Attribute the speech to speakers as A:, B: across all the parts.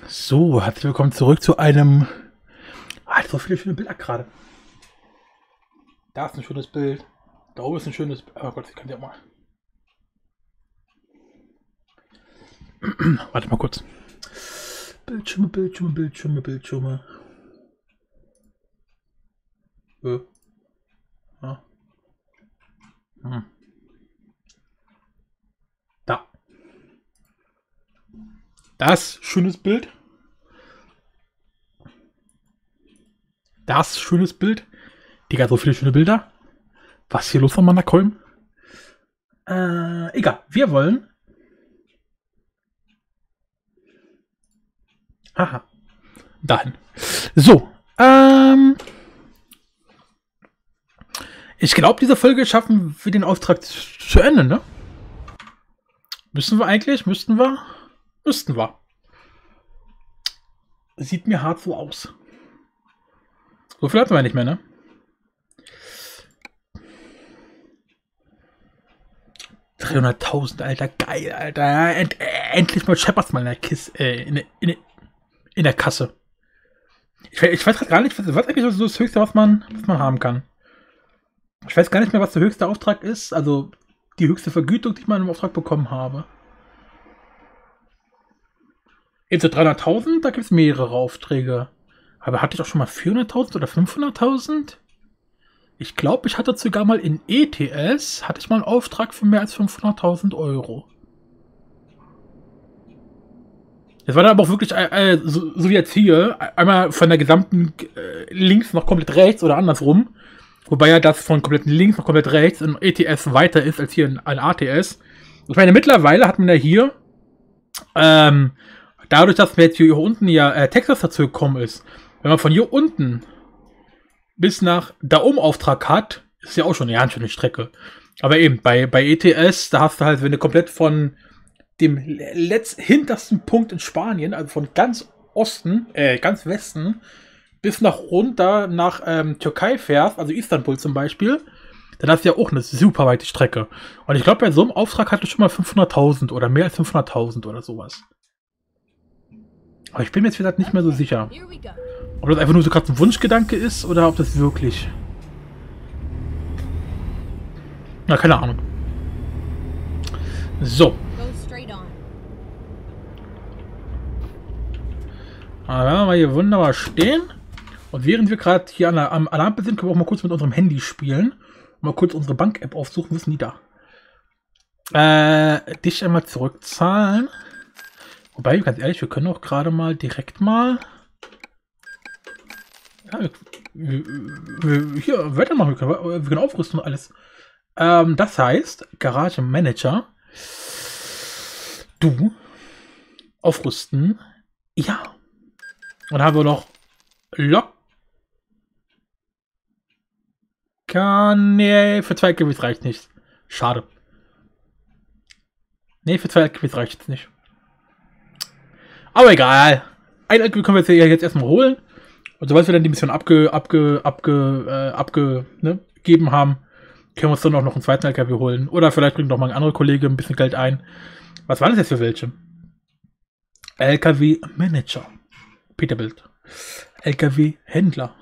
A: So, herzlich willkommen zurück zu einem... so viele schöne Bilder gerade. Da ist ein schönes Bild. Da oben ist ein schönes... Oh Gott, ich kann ja mal... Warte mal kurz. Bildschirme. Ja. Da. Das schönes Bild. Das schönes Bild. Digga, so viele schöne Bilder. Was ist hier los von Mannerkolm? Egal. Wir wollen... Aha. Dahin. So. Ich glaube, diese Folge schaffen wir den Auftrag zu Ende, ne? Müssen wir eigentlich? Müssten wir? Müssten wir. Sieht mir hart so aus. So viel hatten wir nicht mehr, ne? $300.000, Alter. Geil, Alter. Endlich mal Shepherds mal in der Kiste, in der Kasse. Ich weiß gerade gar nicht, was eigentlich so das Höchste, was man haben kann. Ich weiß gar nicht mehr, was der höchste Auftrag ist. Also die höchste Vergütung, die ich mal im Auftrag bekommen habe. Jetzt 300.000, da gibt es mehrere Aufträge. Aber hatte ich auch schon mal 400.000 oder 500.000? Ich glaube, ich hatte sogar mal in ETS, hatte ich mal einen Auftrag für mehr als 500.000 Euro. Das war dann aber auch wirklich, so wie jetzt hier, einmal von der gesamten links noch komplett rechts oder andersrum. Wobei ja das von komplett links noch komplett rechts in ETS weiter ist als hier in ATS. Ich meine, mittlerweile hat man ja hier, dadurch, dass mir jetzt hier unten ja Texas dazu gekommen ist, wenn man von hier unten bis nach da oben Auftrag hat, ist ja auch schon eine schöne Strecke. Aber eben, bei ETS, da hast du halt, wenn du komplett von dem hintersten Punkt in Spanien, also von ganz Osten, ganz Westen, bis nach runter nach Türkei fährst, also Istanbul zum Beispiel, dann hast du ja auch eine super weite Strecke. Und ich glaube, bei so einem Auftrag hatte ich schon mal 500.000 oder mehr als 500.000 oder sowas. Aber ich bin mir jetzt wieder nicht mehr so sicher. Ob das einfach nur so gerade ein Wunschgedanke ist oder ob das wirklich... Na, keine Ahnung. So. Dann werden wir mal hier wunderbar stehen. Und während wir gerade hier am Alarm sind, können wir auch mal kurz mit unserem Handy spielen. Und mal kurz unsere Bank-App aufsuchen. Wo ist denn die da? Dich einmal zurückzahlen. Wobei, ganz ehrlich, wir können auch gerade mal direkt mal... Ja, hier, weitermachen. Wir können aufrüsten und alles. Das heißt, Garage Manager. Du. Aufrüsten. Ja. Und dann haben wir noch nee, für 2 LKWs reicht nicht. Schade. Nee, für 2 LKWs reicht es nicht. Aber egal. Ein LKW können wir jetzt erstmal holen. Und sobald wir dann die Mission abgegeben haben, können wir uns dann auch noch einen zweiten LKW holen. Oder vielleicht bringt noch mal ein anderer Kollege ein bisschen Geld ein. Was waren das jetzt für welche? LKW Manager. Peterbilt. LKW Händler.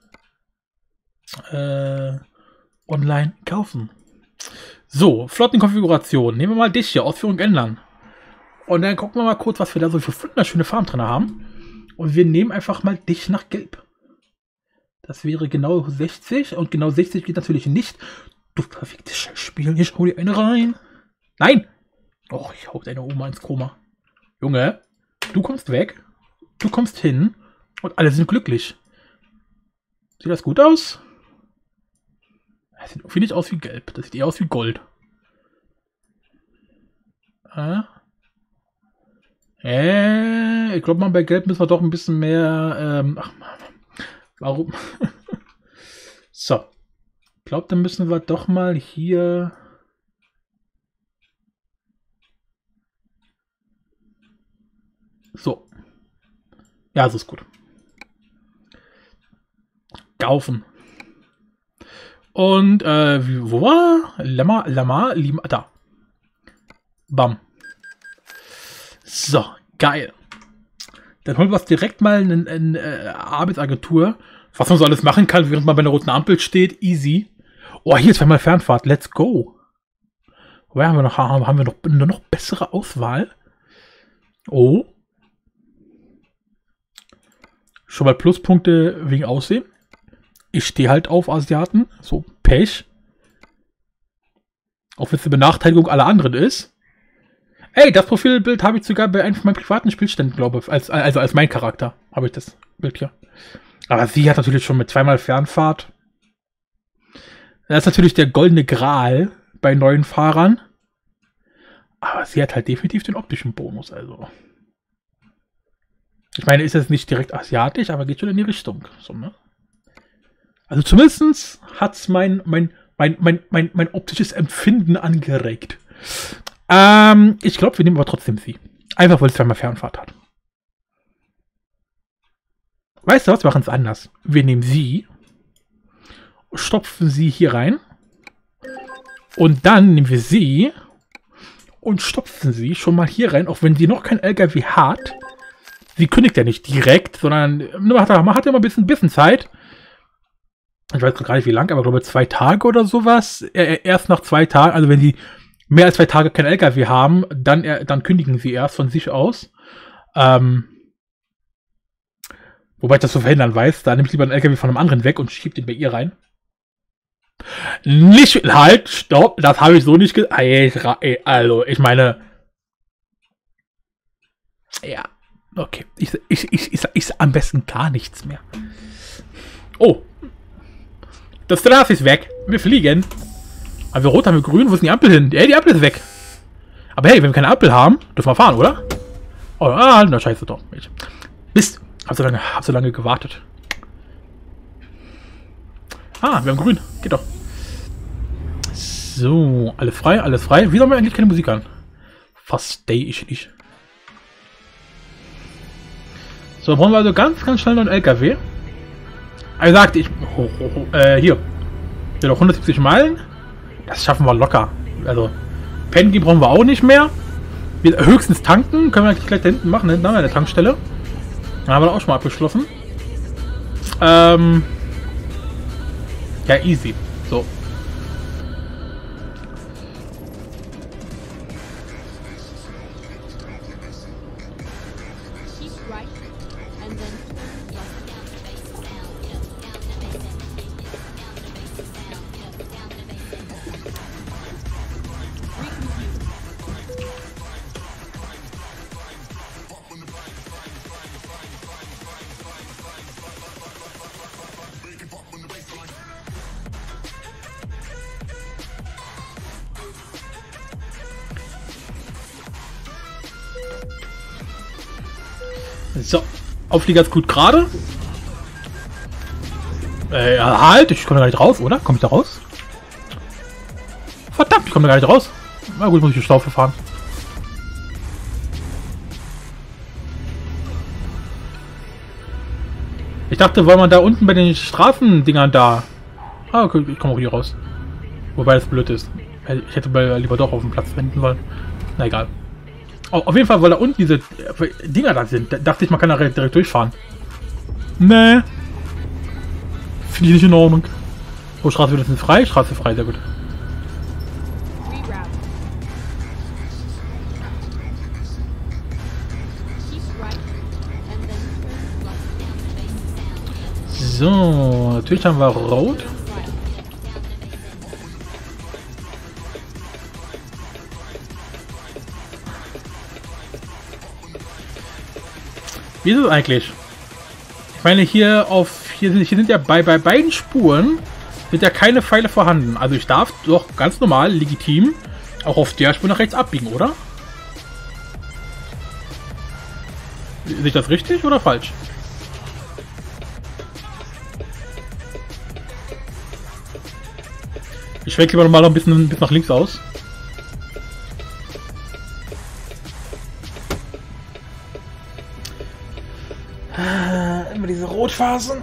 A: Online kaufen. So, Flottenkonfiguration. Nehmen wir mal dich hier. Ausführung ändern. Und dann gucken wir mal kurz, was wir da so für wunderschöne Farben drin haben. Und wir nehmen einfach mal dich nach Gelb. Das wäre genau 60. Und genau 60 geht natürlich nicht. Du verficktes Spiel. Ich hau dir eine rein. Nein! Och, ich hau deine Oma ins Koma. Junge, du kommst weg. Du kommst hin. Und alle sind glücklich. Sieht das gut aus? Das sieht irgendwie nicht aus wie Gelb. Das sieht eher aus wie Gold. Ich glaube mal, bei Gelb müssen wir doch ein bisschen mehr... ach, warum? So. Ich glaube, dann müssen wir doch mal hier... So. Ja, so ist gut. Kaufen. Und, wo war? Lama, da. Bam. So, geil. Dann holen wir uns direkt mal eine Arbeitsagentur, was man so alles machen kann, während man bei einer roten Ampel steht. Easy. Oh, hier ist einmal Fernfahrt. Let's go. Wobei haben wir noch eine noch bessere Auswahl? Oh. Schon mal Pluspunkte wegen Aussehen. Ich stehe halt auf Asiaten. So, Pech. Auch wenn es eine Benachteiligung aller anderen ist. Ey, das Profilbild habe ich sogar bei einem von meinen privaten Spielständen, glaube ich. Also als mein Charakter habe ich das Bild hier. Aber sie hat natürlich schon mit zweimal Fernfahrt. Das ist natürlich der goldene Gral bei neuen Fahrern. Aber sie hat halt definitiv den optischen Bonus, also. Ich meine, ist jetzt nicht direkt asiatisch, aber geht schon in die Richtung. So, ne? Also zumindest hat es mein optisches Empfinden angeregt. Ich glaube, wir nehmen aber trotzdem sie. Einfach, weil es zweimal Fernfahrt hat. Weißt du was? Wir machen es anders. Wir nehmen sie, stopfen sie hier rein. Und dann nehmen wir sie und stopfen sie schon mal hier rein, auch wenn sie noch kein LKW hat. Sie kündigt ja nicht direkt, sondern man hat ja immer ein bisschen Zeit. Ich weiß gar nicht wie lang, aber ich glaube 2 Tage oder sowas. Erst nach 2 Tagen, also wenn sie mehr als 2 Tage kein LKW haben, dann kündigen sie erst von sich aus. Wobei ich das zu verhindern weiß, da nimmt lieber einen LKW von einem anderen weg und schiebt ihn bei ihr rein. Nicht, halt, stopp, das habe ich so nicht gesagt. Also, ich meine, ja, okay, ich am besten gar nichts mehr. Oh, das Straße ist weg, wir fliegen. Haben wir rot, haben wir grün, wo ist denn die Ampel hin? Ey, die Ampel ist weg. Aber hey, wenn wir keine Ampel haben, dürfen wir fahren, oder? Oh, na scheiße doch. Mist, hab so lange gewartet. Ah, wir haben grün. Geht doch. So, alles frei, alles frei. Wieso haben wir eigentlich keine Musik an? Verstehe ich nicht. So, brauchen wir also ganz schnell noch einen LKW. Er sagt, hier. Ja, doch 170 Meilen. Das schaffen wir locker. Also, Penny brauchen wir auch nicht mehr. Wir höchstens tanken. Können wir gleich da hinten machen. Hinten haben wir eine Tankstelle. Dann haben wir auch schon mal abgeschlossen. Ja, easy. So. So, Auflieger ist gut gerade. Halt, ich komme da gar nicht raus, oder? Komme ich da raus? Verdammt, ich komme da gar nicht raus. Na gut, muss ich die Schlaufe fahren. Ich dachte, weil man da unten bei den Straßendingern da... Ah, okay, ich komme auch hier raus. Wobei das blöd ist. Ich hätte lieber doch auf dem Platz finden sollen. Na egal. Auf jeden Fall, weil da unten diese Dinger da sind, dachte ich, man kann da direkt durchfahren. Nee. Finde ich nicht in Ordnung. Oh, Straße wird jetzt frei? Straße frei, sehr gut. So, natürlich haben wir Rot. Wie ist es eigentlich? Ich meine, hier sind ja bei beiden Spuren sind ja keine Pfeile vorhanden. Also ich darf doch ganz normal, legitim, auch auf der Spur nach rechts abbiegen, oder? Sehe ich das richtig oder falsch? Ich schwenke lieber mal noch ein bisschen nach links aus. Immer diese Rotphasen.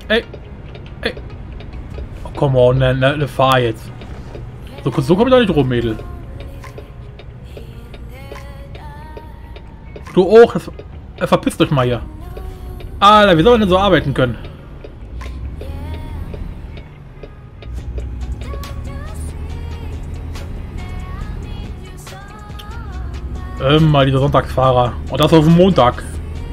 A: Ey. Ey. Oh, come on, ne, fahr jetzt. So komme ich da nicht rum, Mädel. Du auch. Verpisst euch mal hier. Alter, wie soll man denn so arbeiten können? Immer dieser Sonntagsfahrer. Und das auf dem Montag.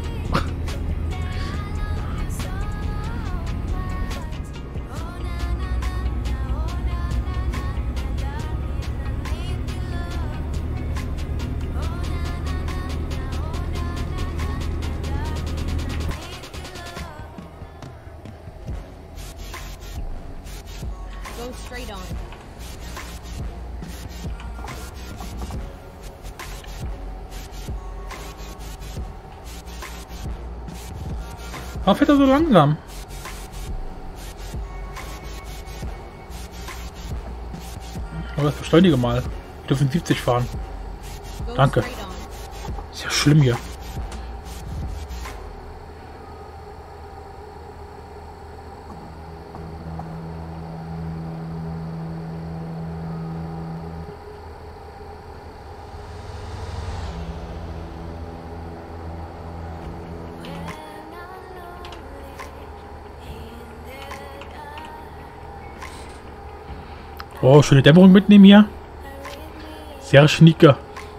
B: Go straight on.
A: Warum fährt er so langsam? Aber das beschleunige mal. Wir dürfen 70 fahren.
B: Go
A: Danke.
B: straight on.
A: Ist ja schlimm hier. Oh, schöne Dämmerung mitnehmen hier. Sehr schnieke.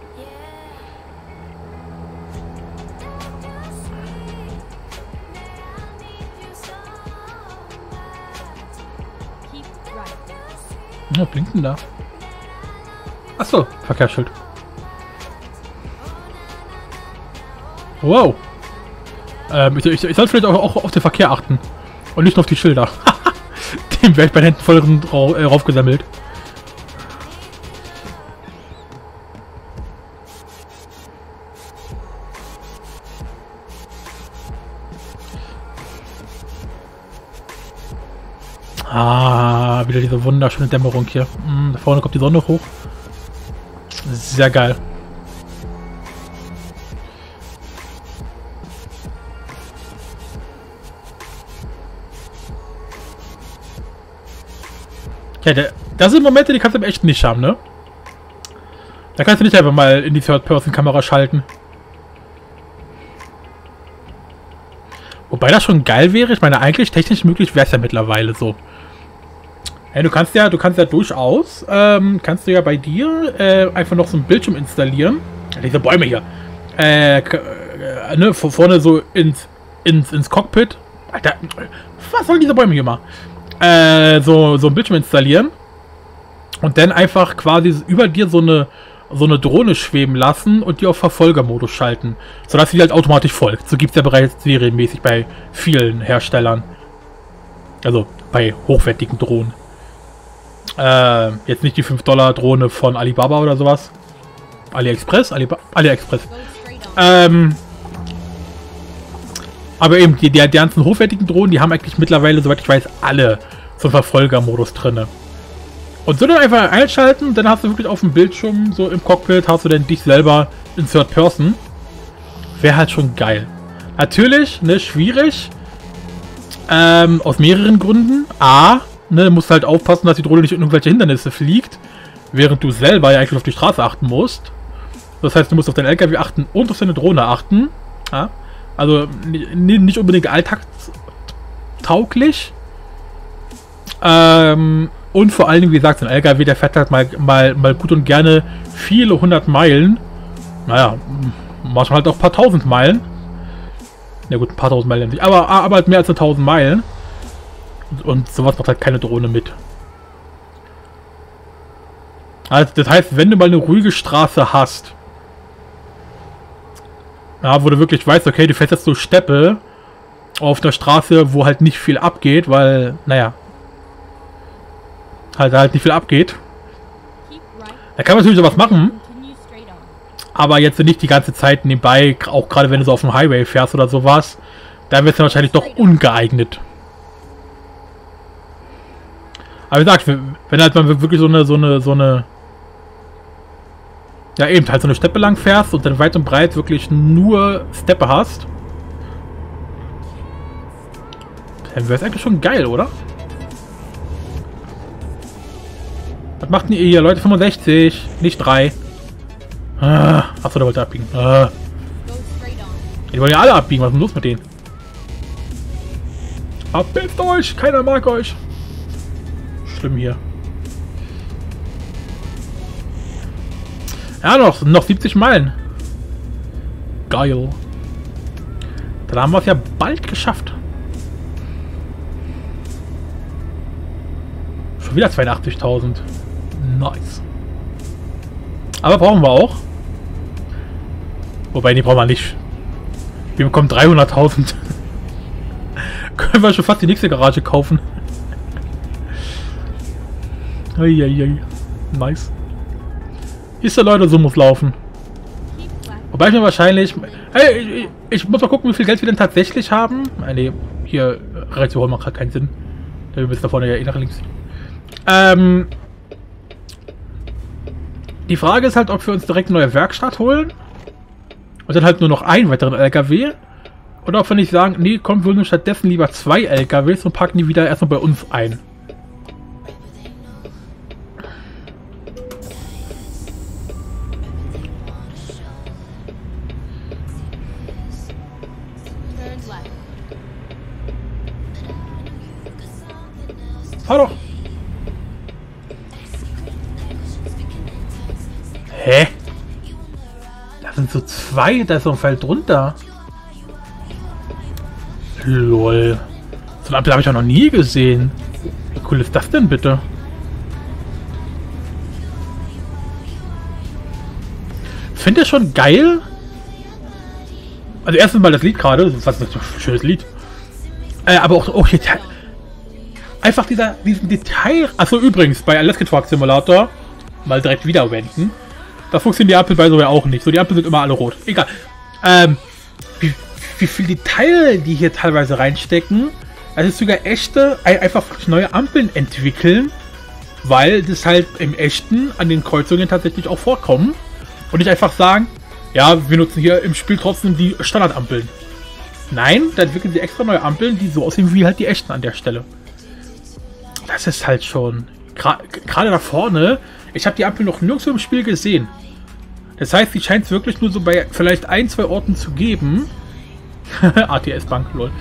B: Keep right.
A: Was blinkt denn da? Achso, Verkehrsschild. Wow. Ich sollte vielleicht auch auf den Verkehr achten. Und nicht nur auf die Schilder. Dem werde ich bei den Händen voll raufgesammelt. Ah, wieder diese wunderschöne Dämmerung hier. Da vorne kommt die Sonne hoch. Sehr geil. Ja, das sind Momente, die kannst du im Echten nicht haben, ne? Da kannst du nicht einfach mal in die Third-Person-Kamera schalten. Wobei das schon geil wäre. Ich meine, eigentlich technisch möglich wäre es ja mittlerweile so. Ja, du kannst ja durchaus, kannst du ja bei dir einfach noch so ein Bildschirm installieren. Diese Bäume hier. Ne, vorne so ins Cockpit. Alter, was sollen diese Bäume hier machen? So ein Bildschirm installieren. Und dann einfach quasi über dir so eine Drohne schweben lassen und die auf Verfolgermodus schalten. Sodass sie halt automatisch folgt. So gibt es ja bereits serienmäßig bei vielen Herstellern. Also bei hochwertigen Drohnen. Jetzt nicht die $5 Drohne von Alibaba oder sowas. AliExpress? AliExpress.
B: Go straight on.
A: Aber eben, die ganzen hochwertigen Drohnen, die haben eigentlich mittlerweile, soweit ich weiß, alle so einen Verfolgermodus drin. Und so dann einfach einschalten, dann hast du wirklich auf dem Bildschirm, so im Cockpit, hast du dann dich selber in Third Person. Wäre halt schon geil. Natürlich, ne, schwierig. Aus mehreren Gründen. A, ne, musst halt aufpassen, dass die Drohne nicht in irgendwelche Hindernisse fliegt, während du selber ja eigentlich auf die Straße achten musst. Das heißt, du musst auf deinen LKW achten und auf deine Drohne achten. Ja? Also nicht unbedingt alltagstauglich. Und vor allen Dingen, wie gesagt, ein LKW, der fährt halt mal gut und gerne viele 100 Meilen. Naja, manchmal halt auch ein paar tausend Meilen. Ja gut, ein paar tausend Meilen nicht, aber halt mehr als 1000 Meilen. Und sowas macht halt keine Drohne mit. Also das heißt, wenn du mal eine ruhige Straße hast, ja, wo du wirklich weißt, okay, du fährst jetzt so Steppe auf der Straße, wo halt nicht viel abgeht, weil, naja, halt nicht viel abgeht.
B: Keep right.
A: Da kann man natürlich sowas machen,
B: Continue straight on.
A: aber jetzt nicht die ganze Zeit nebenbei, auch gerade wenn du so auf dem Highway fährst oder sowas, dann wird es wahrscheinlich doch ungeeignet. Aber wie gesagt, wenn halt mal wirklich so eine ja eben, halt so eine Steppe lang fährst und dann weit und breit wirklich nur Steppe hast, Dann wäre es eigentlich schon geil, oder? Was macht denn ihr hier, Leute? 65, nicht 3. Achso, der wollte abbiegen.
B: Go straight on.
A: Die wollen ja alle abbiegen. Was ist denn los mit denen? Abbildet euch! Keiner mag euch! Schlimm hier. Ja, noch 70 Meilen. Geil. Dann haben wir es ja bald geschafft. Schon wieder 82.000. Nice. Aber brauchen wir auch. Wobei, die brauchen wir nicht. Wir bekommen 300.000. Können wir schon fast die nächste Garage kaufen. Eieiei. Nice. Ist der Leute, so muss laufen.
B: Keep left.
A: Wobei wir wahrscheinlich... Hey, ich muss mal gucken, wie viel Geld wir denn tatsächlich haben. Ne, hier rechts holen macht gerade keinen Sinn. Wir müssen da vorne ja eh nach links. Die Frage ist halt, ob wir uns direkt eine neue Werkstatt holen. Und dann halt nur noch einen weiteren LKW. Oder ob wir nicht sagen, nee, komm, wir holen uns stattdessen lieber 2 LKWs und packen die wieder erstmal bei uns ein.
B: Turn left.
A: Fahr doch! Hä? Da sind so 2, da ist so ein Feld drunter. Lol. So eine Ampel habe ich auch noch nie gesehen. Wie cool ist das denn bitte? Finde ich schon geil. Also erstens mal das Lied gerade, was ist das für ein schönes Lied. Aber auch hier einfach diesen Detail. Achso, übrigens, bei Alaska Truck Simulator mal direkt wieder wenden. Da funktionieren die Ampel bei so auch nicht. So, die Ampeln sind immer alle rot. Egal. Wie viel Detail die hier teilweise reinstecken. Also sogar echte, einfach neue Ampeln entwickeln, weil das halt im Echten an den Kreuzungen tatsächlich auch vorkommen. Und nicht einfach sagen, ja, wir nutzen hier im Spiel trotzdem die Standardampeln. Nein, da entwickeln sie extra neue Ampeln, die so aussehen wie halt die echten an der Stelle. Das ist halt schon... Gerade da vorne, ich habe die Ampel noch nirgendwo im Spiel gesehen. Das heißt, die scheint es wirklich nur so bei vielleicht 1, 2 Orten zu geben. ATS-Bank, lol.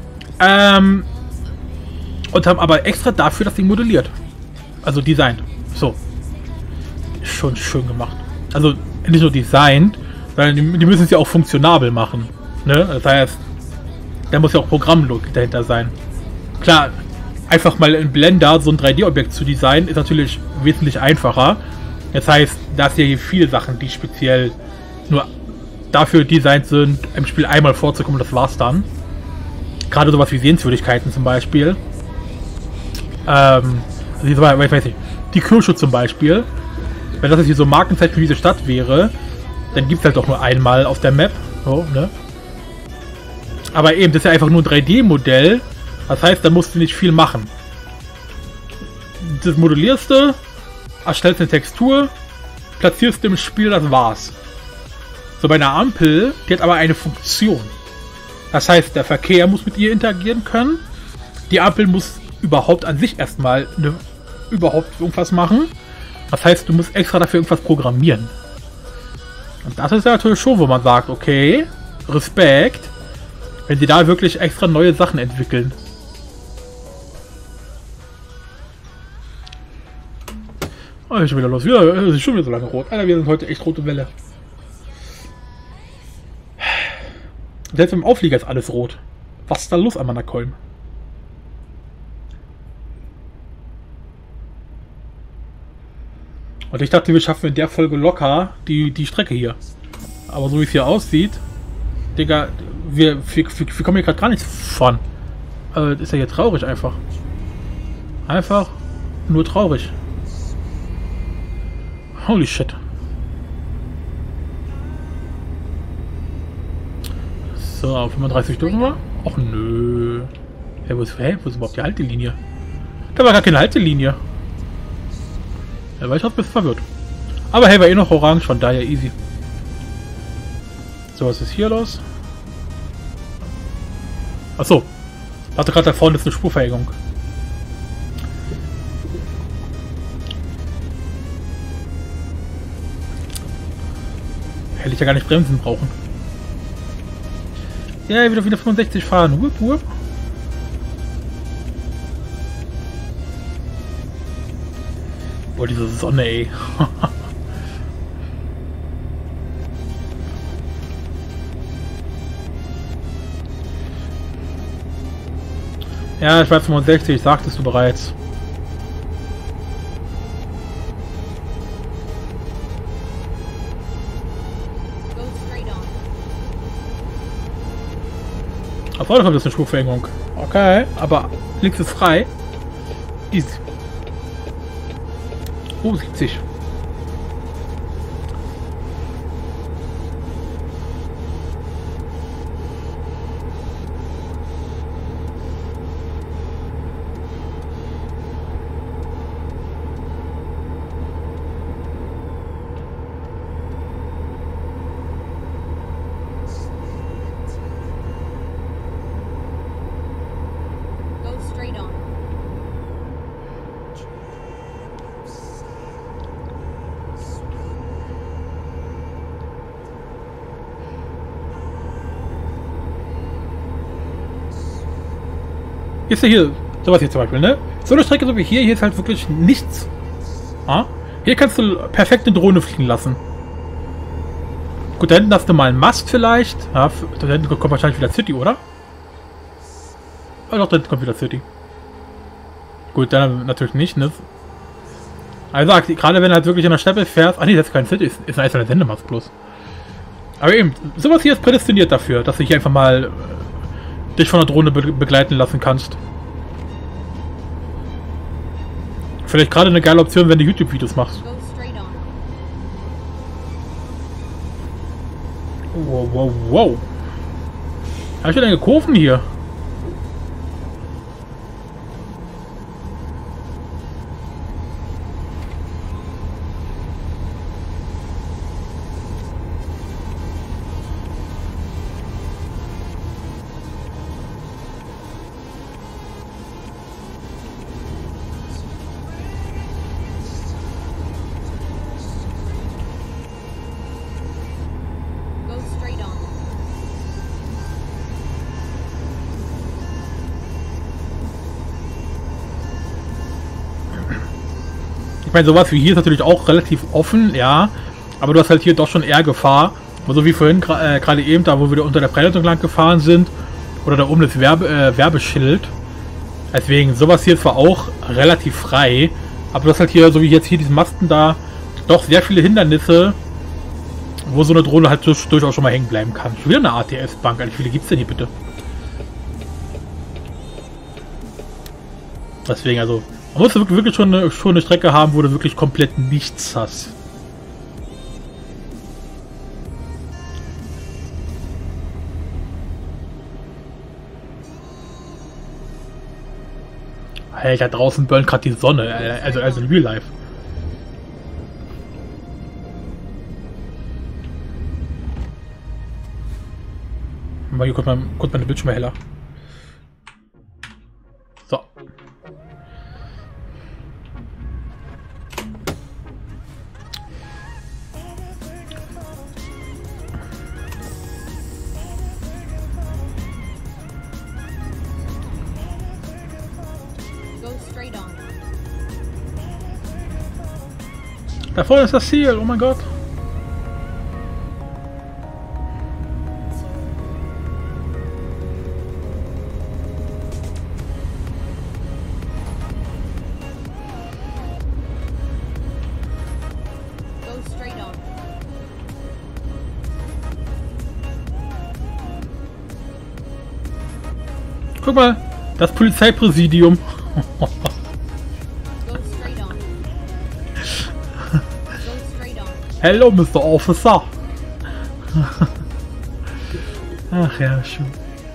A: Und haben aber extra dafür das Ding modelliert. Also designt. So. Schon schön gemacht. Also nicht nur designt, sondern die müssen es ja auch funktionabel machen. Ne? Das heißt, da muss ja auch Programmlogik dahinter sein. Klar, einfach mal in Blender so ein 3D-Objekt zu designen, ist natürlich wesentlich einfacher. Das heißt, da ist ja hier viele Sachen, die speziell nur dafür designt sind, im Spiel einmal vorzukommen, das war's dann. Gerade sowas wie Sehenswürdigkeiten zum Beispiel. Also ich weiß nicht, die Kirche zum Beispiel. Wenn das jetzt hier so Markenzeichen für diese Stadt wäre, dann gibt es halt doch nur einmal auf der Map. So, ne? Aber eben, das ist ja einfach nur ein 3D-Modell. Das heißt, da musst du nicht viel machen. Das modellierst du, erstellst eine Textur, platzierst du im Spiel, das war's. So, bei einer Ampel, die hat aber eine Funktion. Das heißt, der Verkehr muss mit ihr interagieren können. Die Ampel muss überhaupt an sich erstmal überhaupt irgendwas machen. Das heißt, du musst extra dafür irgendwas programmieren. Und das ist ja natürlich schon, wo man sagt, okay, Respekt, wenn sie da wirklich extra neue Sachen entwickeln. Oh, ist schon wieder los. Es ist schon wieder so lange rot. Alter, wir sind heute echt rote Welle. Selbst im Auflieger ist alles rot. Was ist da los an meiner Kolm? Und ich dachte, wir schaffen in der Folge locker die Strecke hier. Aber so wie es hier aussieht, Digga, wir kommen hier gerade gar nichts von. Das ist ja hier traurig einfach. Einfach nur traurig. Holy shit. So, auf 35 dürfen wir? Och nö. Hey, wo ist überhaupt die Haltelinie? Da war gar keine Haltelinie. Da war ich auch ein bisschen verwirrt. Aber hey, war eh noch orange, von daher easy. So, was ist hier los? Achso. Warte, gerade da vorne ist eine Spurverengung. Hätte ich ja gar nicht bremsen brauchen. Ja, wieder 65 fahren. Wupp, wupp. Boah, diese Sonne, ey. Ja, ich war 65, sagtest du bereits.
B: Go straight on.
A: Auf vorne kommt jetzt eine Spurverengung. Okay, aber links ist frei. Easy. Oh, 70.
B: Go straight on.
A: Ist ja hier, sowas hier zum Beispiel, ne? So eine Strecke so wie hier ist halt wirklich nichts. Ah? Hier kannst du perfekt eine Drohne fliegen lassen. Gut, da hinten hast du mal einen Mast vielleicht. Ja, da hinten kommt wahrscheinlich wieder City, oder? Ah, doch, da hinten kommt wieder City. Gut, dann natürlich nicht, ne? Also, gerade wenn du halt wirklich in der Steppe fährst. Ah, nee, das ist kein City, ist ein einzelner Sendemast bloß. Aber eben, sowas hier ist prädestiniert dafür, dass du hier einfach mal dich von der Drohne begleiten lassen kannst. Vielleicht gerade eine geile Option, wenn du YouTube-Videos machst.
B: Go straight on.
A: Wow, wow, wow. Habe ich denn Kurven hier?
B: Go straight on.
A: Ich meine, sowas wie hier ist natürlich auch relativ offen, ja. Aber du hast halt hier doch schon eher Gefahr. So wie vorhin, gerade eben, da wo wir unter der Freileitung lang gefahren sind. Oder da oben das Werbeschild. Deswegen, sowas hier ist zwar auch relativ frei. Aber du hast halt hier, so wie jetzt hier diesen Masten da, doch sehr viele Hindernisse, wo so eine Drohne halt durchaus schon mal hängen bleiben kann. Schon wieder eine ATS-Bank. Wie viele gibt es denn hier bitte? Deswegen, also, man muss wirklich schon eine Strecke haben, wo du wirklich komplett nichts hast. Alter, draußen burnt gerade die Sonne, also in Real Life. Mal hier kurz meine Bildschirme heller. So.
B: Go straight on.
A: Da vorne ist das Ziel, oh mein Gott.
B: Go straight on.
A: Guck mal, das Polizeipräsidium.
B: Go straight on. Go straight on.
A: Hello, Mr. Officer. Ach ja, schön.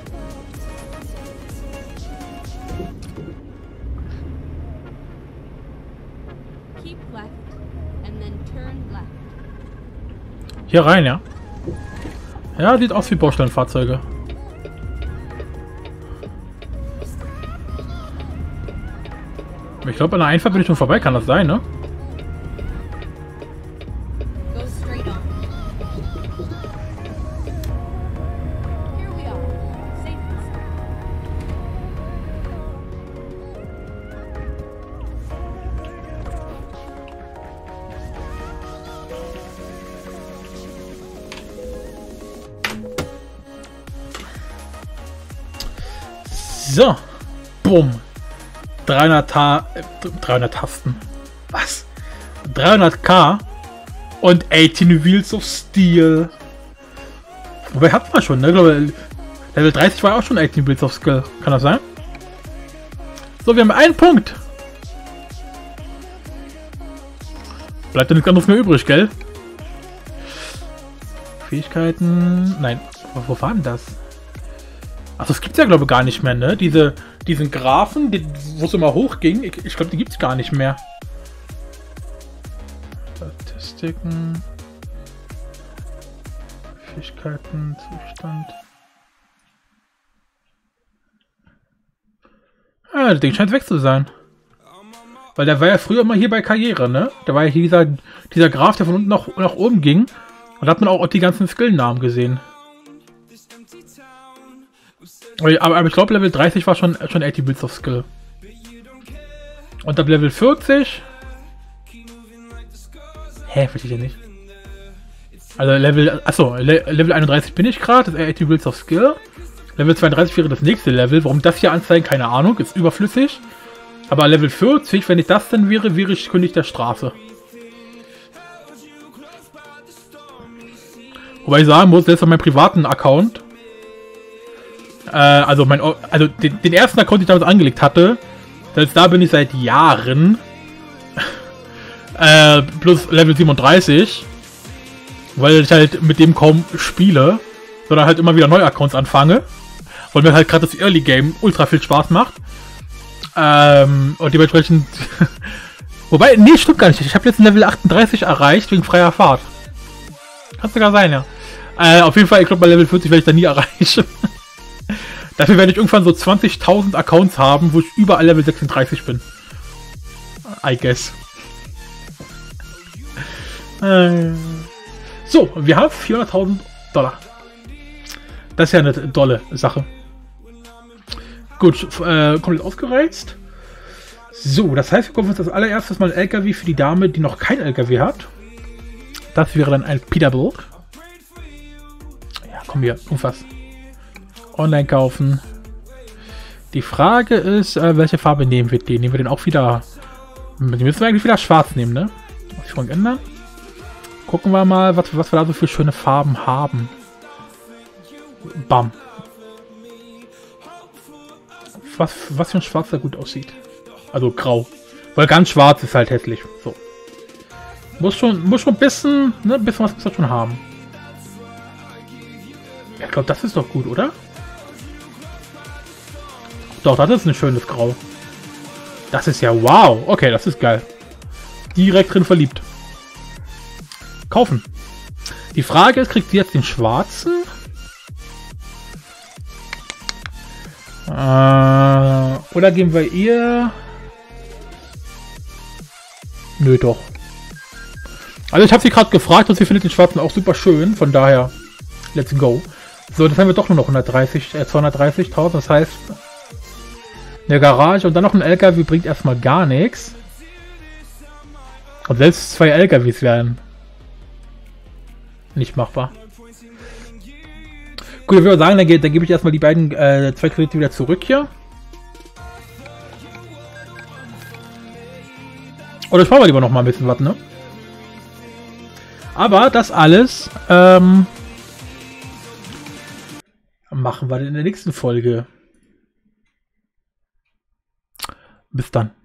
B: Keep left and then turn left.
A: Hier rein, ja? Ja, sieht aus wie Baustellenfahrzeuge. Ich glaube, an der Einfahrt vorbei, kann das sein, ne?
B: Go straight on. Here we are. Safe and sound.
A: So. Bumm. 300 Tasten. Was? 300k und 18 Wheels of Steel. Wobei hat man schon, ne? Ich glaube, Level 30 war auch schon 18 Wheels of Skill. Kann das sein? So, wir haben einen Punkt. Bleibt ja nichts anderes mehr übrig, gell? Fähigkeiten. Nein. Wo war denn das? Ach, das gibt's ja, glaube ich, gar nicht mehr, ne? Diesen Graphen, wo es immer hochging, ich glaube, die gibt's gar nicht mehr. Statistiken. Fähigkeiten, Zustand. Ah, das Ding scheint weg zu sein. Weil der war ja früher immer hier bei Karriere, ne? Da war ja hier dieser Graph, der von unten nach oben ging. Und da hat man auch die ganzen Skillnamen gesehen. Aber ich glaube, Level 30 war schon 80 Bits of Skill. Und ab Level 40... Hä, verstehe ich nicht. Also Level 31 bin ich gerade, das ist 80 Bits of Skill. Level 32 wäre das nächste Level. Warum das hier anzeigen, keine Ahnung, ist überflüssig. Aber Level 40, wenn ich das dann wäre ich König der Straße. Wobei ich sagen muss, selbst auf meinem privaten Account, den ersten Account, den ich damals angelegt hatte, selbst da bin ich seit Jahren plus Level 37, weil ich halt mit dem kaum spiele, sondern halt immer wieder neue Accounts anfange, weil mir halt gerade das Early Game ultra viel Spaß macht. Und dementsprechend wobei, nee, stimmt gar nicht. Ich habe jetzt ein Level 38 erreicht wegen freier Fahrt. Kann sogar sein, ja. Auf jeden Fall, ich glaube, bei Level 40 werde ich da nie erreichen. Dafür werde ich irgendwann so 20.000 Accounts haben, wo ich überall Level 36 bin. I guess. So, wir haben 400.000 $. Das ist ja eine tolle Sache. Gut, komplett ausgereizt. So, das heißt, wir kaufen uns das allererstes mal ein LKW für die Dame, die noch kein LKW hat. Das wäre dann ein Peterbilt. Ja, komm hier, irgendwas. Online kaufen. Die Frage ist, welche Farbe nehmen wir den? Nehmen wir den auch wieder... Die müssen wir eigentlich wieder schwarz nehmen, ne? Ausführung ändern. Gucken wir mal, was wir da so für schöne Farben haben. Bam. Was für ein Schwarz da gut aussieht. Also grau. Weil ganz schwarz ist halt hässlich. So. Muss schon ein bisschen, ne, ein bisschen was muss das schon haben. Ja, ich glaube, das ist doch gut, oder? Doch, das ist ein schönes Grau. Das ist ja wow. Okay, das ist geil. Direkt drin verliebt. Kaufen. Die Frage ist, kriegt sie jetzt den schwarzen? Oder geben wir ihr... Nö, doch. Also ich habe sie gerade gefragt und sie findet den schwarzen auch super schön. Von daher, let's go. So, das haben wir doch nur noch 230.000. Das heißt, eine Garage und dann noch ein LKW bringt erstmal gar nichts. Und selbst 2 LKWs wären nicht machbar. Gut, ich würde sagen, dann gebe ich erstmal die beiden 2 Kredite wieder zurück hier. Oder sparen wir lieber noch mal ein bisschen was, ne? Aber das alles machen wir in der nächsten Folge. Bis dann.